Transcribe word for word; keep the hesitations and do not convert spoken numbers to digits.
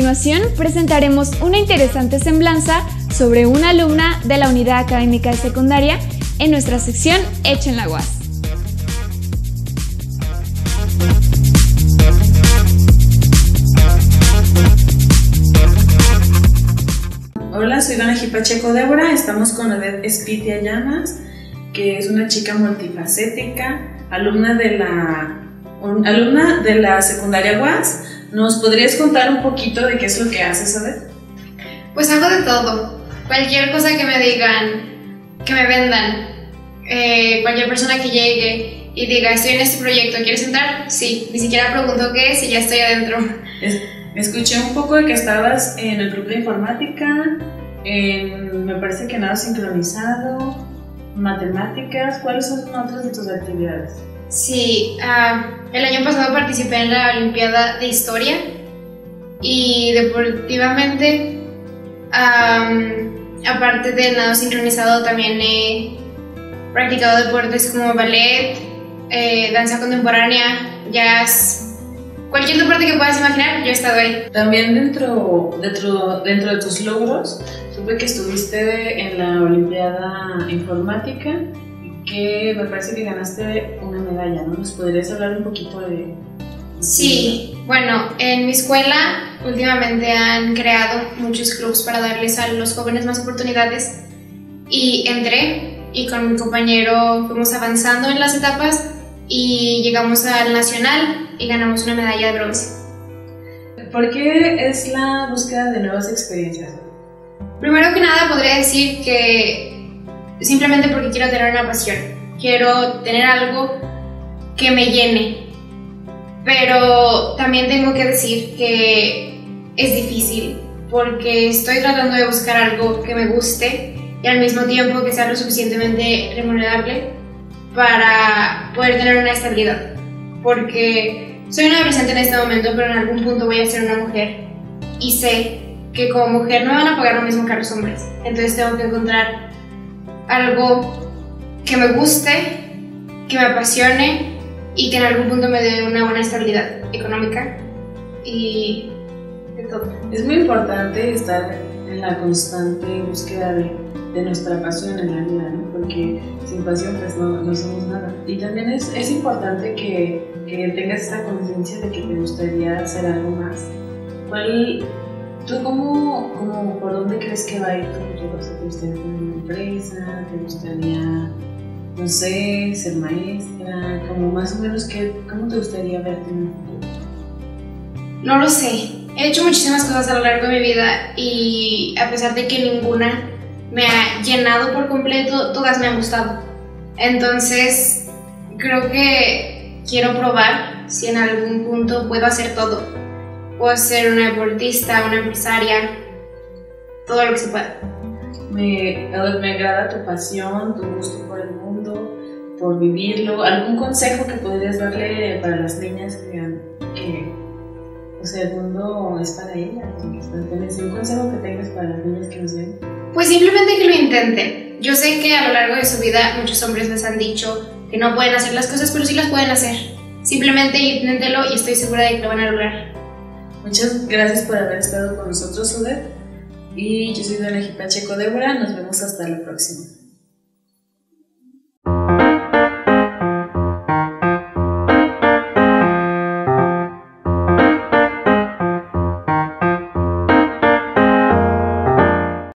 continuación presentaremos una interesante semblanza sobre una alumna de la Unidad Académica de Secundaria en nuestra sección Hecho en la U A S. Hola, soy Donají Pacheco Débora, estamos con Odette Espitia Llamas, que es una chica multifacética, alumna de la, un, alumna de la secundaria U A S. ¿Nos podrías contar un poquito de qué es lo que haces, Odette? Pues hago de todo, cualquier cosa que me digan, que me vendan, eh, cualquier persona que llegue y diga estoy en este proyecto, ¿quieres entrar? Sí, ni siquiera pregunto qué es y ya estoy adentro. Es, escuché un poco de que estabas en el grupo de informática, en, me parece que nada sincronizado, matemáticas. ¿Cuáles son otras de tus actividades? Sí, uh, el año pasado participé en la Olimpiada de Historia y deportivamente, um, aparte del nado sincronizado, también he practicado deportes como ballet, eh, danza contemporánea, jazz, cualquier deporte que puedas imaginar, yo he estado ahí. También dentro, dentro, dentro de tus logros, supe que estuviste en la Olimpiada Informática, que me parece que ganaste una medalla, ¿no? ¿Nos podrías hablar un poquito de...? Sí, bueno, en mi escuela últimamente han creado muchos clubs para darles a los jóvenes más oportunidades y entré y con mi compañero fuimos avanzando en las etapas y llegamos al nacional y ganamos una medalla de bronce. ¿Por qué es la búsqueda de nuevas experiencias? Primero que nada podría decir que simplemente porque quiero tener una pasión, quiero tener algo que me llene, pero también tengo que decir que es difícil porque estoy tratando de buscar algo que me guste y al mismo tiempo que sea lo suficientemente remunerable para poder tener una estabilidad, porque soy una adolescente en este momento, pero en algún punto voy a ser una mujer y sé que como mujer no van a pagar lo mismo que a los hombres, entonces tengo que encontrar algo que me guste, que me apasione y que en algún punto me dé una buena estabilidad económica y de todo. Es muy importante estar en la constante búsqueda de, de nuestra pasión en la vida, ¿no? Porque sin pasión pues no, no somos nada. Y también es, es importante que, que tengas esta conciencia de que te gustaría hacer algo más. ¿Cuál, tú cómo, cómo, por dónde crees que va a ir tu futuro? O sea, ¿te gustaría tener una empresa? ¿Te gustaría, no sé, ser maestra? Como más o menos, ¿qué, ¿cómo te gustaría verte en el futuro? No lo sé. He hecho muchísimas cosas a lo largo de mi vida y a pesar de que ninguna me ha llenado por completo, todas me han gustado. Entonces, creo que quiero probar si en algún punto puedo hacer todo. Puedo ser una deportista, una empresaria, todo lo que se pueda. Me, me agrada tu pasión, tu gusto por el mundo, por vivirlo. ¿Algún consejo que podrías darle para las niñas que, que o sea, el mundo es para ellas? ¿Un consejo que tengas para las niñas que nos ven? Pues simplemente que lo intenten. Yo sé que a lo largo de su vida muchos hombres les han dicho que no pueden hacer las cosas, pero sí las pueden hacer. Simplemente inténtelo y estoy segura de que lo van a lograr. Muchas gracias por haber estado con nosotros, Odette. Y yo soy Donají Pacheco Débora. Nos vemos hasta la próxima.